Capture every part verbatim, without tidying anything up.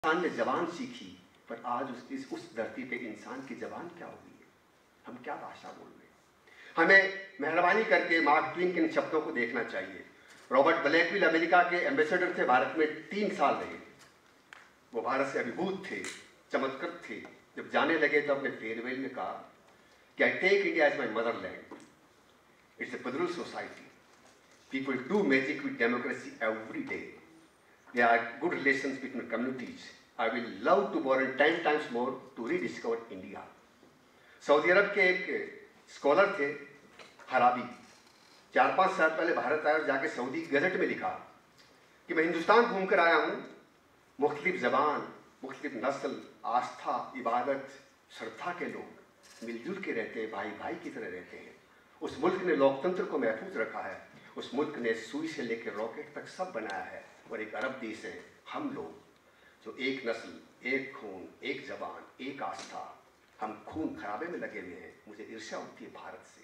इंसान ने जबान सीखी, पर आज उस इस उस धरती पे इंसान की जबान क्या हो गई है? हम क्या भाषा बोल रहे हैं? हमें मेहरबानी करके मार्क ट्वेन के इन शब्दों को देखना चाहिए। रॉबर्ट ब्लैकविल अमेरिका के एम्बेसडर थे, भारत में तीन साल रहे। वो भारत से अभिभूत थे, चमत्कृत थे। जब जाने लगे तो अपने फेयरवेल में कहा कि I take India as my motherland, it's a federal society, people do magic with democracy every day. There are good relations between communities. I will love to borrow ten times more to rediscover India. Saudi Arabia के एक scholar थे हराबी, चार पाँच साल पहले भारत आए और जाके सऊदी गजट में लिखा कि मैं हिंदुस्तान घूम कर आया हूँ, मुख्तलिफ ज़बान, मुख्तलिफ नस्ल, आस्था, इबादत, श्रद्धा के लोग मिलजुल के रहते हैं, भाई भाई की तरह रहते हैं। उस मुल्क ने लोकतंत्र को महफूज रखा है। उस मुल्क ने सुई से लेकर रॉकेट तक सब बनाया है। और एक अरब देश है हम लोग, जो एक नस्ल, एक खून, एक जबान, एक आस्था, हम खून खराबे में लगे हुए हैं। मुझे ईर्ष्या होती है भारत से।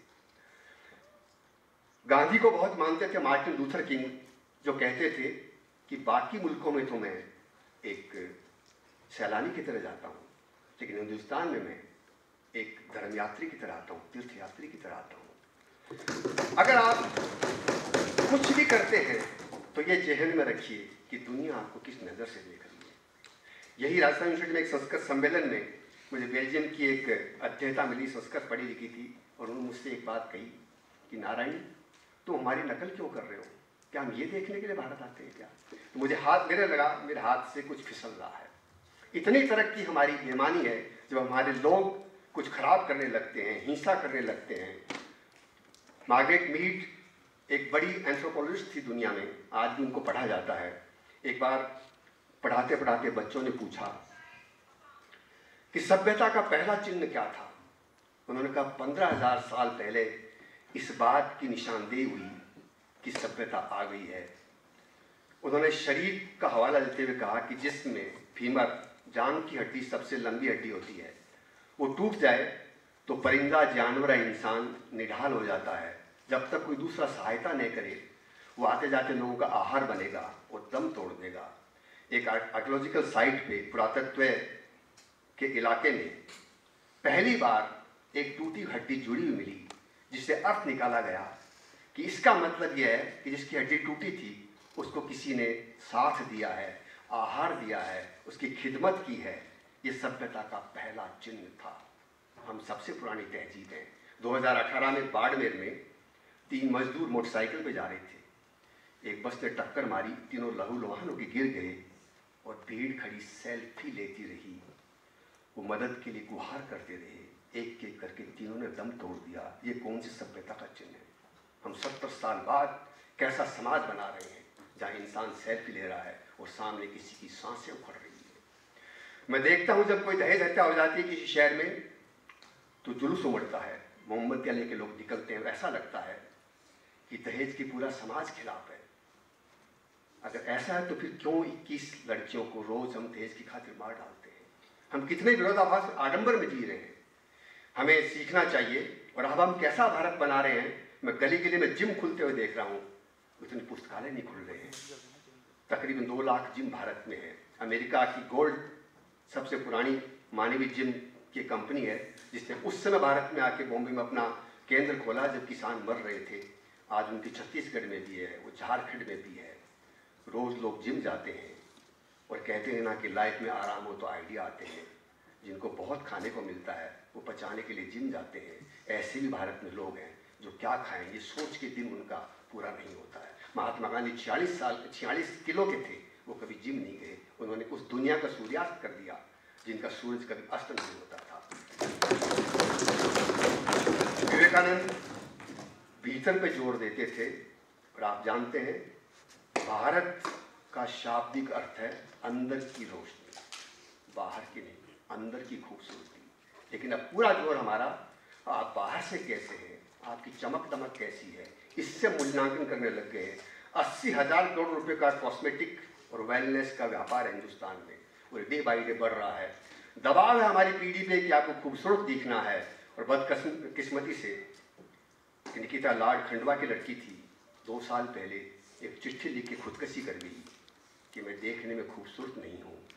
गांधी को बहुत मानते थे मार्टिन लूथर किंग, जो कहते थे कि बाकी मुल्कों में तो मैं एक सैलानी की तरह जाता हूँ, लेकिन हिंदुस्तान में मैं एक धर्मयात्री की तरह आता हूँ, तीर्थयात्री की तरह आता हूँ। अगर आप कुछ भी करते हैं तो ये जहन में रखिए कि दुनिया आपको किस नज़र से देख रही है। यही राजस्थान यूनिवर्सिटी में एक संस्कृत सम्मेलन में मुझे बेल्जियम की एक अध्येता मिली, संस्कृत पढ़ी लिखी थी, और उन्होंने मुझसे एक बात कही कि नारायण, तुम हमारी नकल क्यों कर रहे हो? क्या हम ये देखने के लिए भारत आते हैं क्या? तो मुझे हाथ मेरे लगा मेरे हाथ से कुछ फिसल रहा है। इतनी तरक्की हमारी बेईमानी है, जब हमारे लोग कुछ खराब करने लगते हैं, हिंसा करने लगते हैं। मार्गरेट मीड एक बड़ी एंथ्रोपोलॉजिस्ट थी दुनिया में, आज भी उनको पढ़ा जाता है। एक बार पढ़ाते पढ़ाते बच्चों ने पूछा कि सभ्यता का पहला चिन्ह क्या था? उन्होंने कहा पंद्रह हजार साल पहले इस बात की निशानदेही हुई कि सभ्यता आ गई है। उन्होंने शरीर का हवाला देते हुए कहा कि जिसमें फीमर, जांग की हड्डी सबसे लंबी हड्डी होती है, वो टूट जाए तो परिंदा, जानवर, इंसान निढाल हो जाता है। जब तक कोई दूसरा सहायता नहीं करे, वो आते जाते लोगों का आहार बनेगा और दम तोड़ देगा। एक आर्कियोलॉजिकल साइट पे, पुरातत्व के इलाके में पहली बार एक टूटी हड्डी जुड़ी हुई मिली, जिससे अर्थ निकाला गया कि इसका मतलब यह है कि जिसकी हड्डी टूटी थी उसको किसी ने साथ दिया है, आहार दिया है, उसकी खिदमत की है। ये सभ्यता का पहला चिन्ह था। हम सबसे पुरानी तहजीब हैं। दो हज़ार अठारह में बाड़मेर में तीन मजदूर मोटरसाइकिल पे जा रहे थे, एक बस ने टक्कर मारी, तीनों लहूलुहान होकर गिर गए और भीड़ खड़ी सेल्फी लेती रही। वो मदद के लिए गुहार करते रहे, एक एक करके तीनों ने दम तोड़ दिया। ये कौन सी सभ्यता का चिन्ह है? हम सत्तर साल बाद कैसा समाज बना रहे हैं, जहाँ इंसान सेल्फी ले रहा है और सामने किसी की सांसें उखड़ रही है। मैं देखता हूँ जब कोई दहेज हत्या हो जाती है किसी शहर में, तो जुलूस उमड़ता है, मोमबत्तियाँ लेके लोग निकलते हैं। ऐसा लगता है कि दहेज की पूरा समाज खिलाफ है। अगर ऐसा है तो फिर क्यों इक्कीस लड़कियों को रोज हम दहेज की खातिर मार डालते हैं? हम कितने विरोधाभास और आडंबर में जी रहे हैं। हमें सीखना चाहिए। और अब हम कैसा भारत बना रहे हैं? मैं गली गली में जिम खुलते हुए देख रहा हूँ, उतने पुस्तकालय नहीं खुल रहे हैं। तकरीबन दो लाख जिम भारत में है। अमेरिका की गोल्ड सबसे पुरानी मानवीय जिम की कंपनी है, जिसने उस समय भारत में आके बॉम्बे में अपना केंद्र खोला जब किसान मर रहे थे। आज उनकी छत्तीसगढ़ में भी है, वो झारखंड में भी है। रोज़ लोग जिम जाते हैं और कहते हैं ना कि लाइफ में आराम हो तो आइडिया आते हैं। जिनको बहुत खाने को मिलता है वो पचाने के लिए जिम जाते हैं। ऐसे भी भारत में लोग हैं जो क्या खाएंगे सोच के दिन उनका पूरा नहीं होता है। महात्मा गांधी छियालीस साल छियालीस किलो के थे, वो कभी जिम नहीं गए। उन्होंने उस दुनिया का सूर्यास्त कर दिया जिनका सूरज कभी अस्त नहीं होता था। विवेकानंद भीतर पे जोर देते थे। और आप जानते हैं भारत का शाब्दिक अर्थ है अंदर की रोशनी, बाहर की नहीं, अंदर की खूबसूरती। लेकिन अब पूरा जोर हमारा आप बाहर से कैसे हैं, आपकी चमक दमक कैसी है, इससे मूल्यांकन करने लग गए हैं। अस्सी हजार करोड़ रुपए का कॉस्मेटिक और वेलनेस का व्यापार है हिंदुस्तान में, और डे बाई डे बढ़ रहा है। दबाव है हमारी पीढ़ी पे कि आपको खूबसूरत दिखना है। और बदकिस्मती से निकिता लाड खंडवा की लड़की थी, दो साल पहले एक चिट्ठी लिख के खुदकशी कर गई कि मैं देखने में खूबसूरत नहीं हूँ।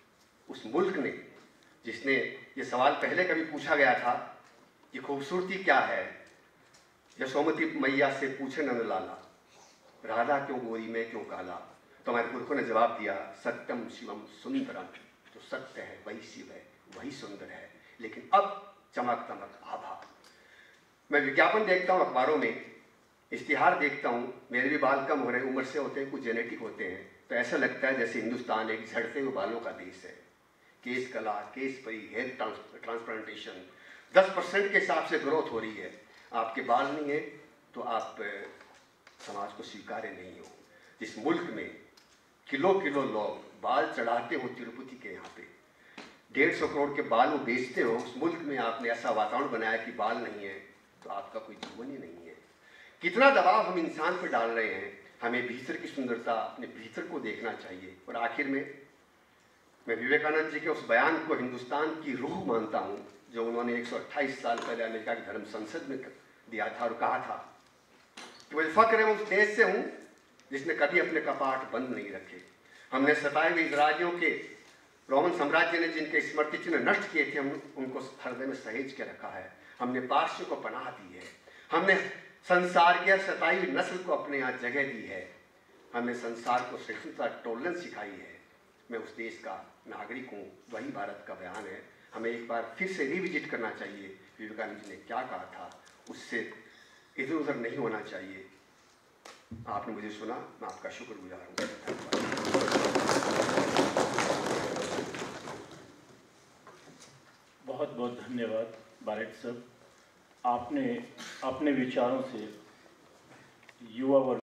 उस मुल्क ने, जिसने ये सवाल पहले कभी पूछा गया था कि खूबसूरती क्या है, यशोमती मैया से पूछे नंदलाला, राधा क्यों गोरी में क्यों काला, तो हमारे पुरखों ने जवाब दिया, सत्यम शिवम सुंदरम, जो सत्य है वही शिव है, वही सुंदर है। लेकिन अब चमक दमक आभा। मैं विज्ञापन देखता हूँ अखबारों में, इश्तिहार देखता हूँ, मेरे भी बाल कम हो रहे, उम्र से होते हैं, कुछ जेनेटिक होते हैं, तो ऐसा लगता है जैसे हिंदुस्तान एक झड़ते हुए बालों का देश है। केस कला, केस परी, हेयर ट्रांसप्लांटेशन, दस परसेंट के हिसाब से ग्रोथ हो रही है। आपके बाल नहीं है तो आप समाज को स्वीकार्य नहीं हो। जिस मुल्क में किलो किलो लोग बाल चढ़ाते हो तिरुपति के यहाँ पे, डेढ़ सौ करोड़ के बाल वो बेचते हो, उस मुल्क में आपने ऐसा वातावरण बनाया कि बाल नहीं है तो आपका कोई जीवन ही नहीं है। कितना दबाव हम इंसान पर डाल रहे हैं। हमें भीतर की सुंदरता, अपने भीतर को देखना चाहिए। और आखिर में मैं विवेकानंद जी के उस बयान को हिंदुस्तान की रूह मानता हूँ, जो उन्होंने एक सौ अट्ठाईस साल पहले अमेरिका की धर्म संसद में दिया था और कहा था कि मुझे फक्र है, मैं उस देश से हूँ जिसने कभी अपने कपाट बंद नहीं रखे। हमने सताए हुए इजरायलियों के, रोमन साम्राज्य ने जिनके स्मृति चिन्ह नष्ट किए थे, हम उनको हृदय में सहेज के रखा है। हमने पार्श्व को पनाह दी है। हमने संसार की सताई हुई नस्ल को अपने यहाँ जगह दी है। हमने संसार को सहिष्णुता, टॉलरेंस सिखाई है। मैं उस देश का नागरिक हूँ, वही भारत का बयान है। हमें एक बार फिर से रिविजिट करना चाहिए विवेकानंद जी ने क्या कहा था, उससे इधर उधर नहीं होना चाहिए। आपने मुझे सुना, मैं आपका शुक्रगुजार हूँ। बहुत बहुत धन्यवाद बारेट साहब। आपने अपने विचारों से युवा वर्ग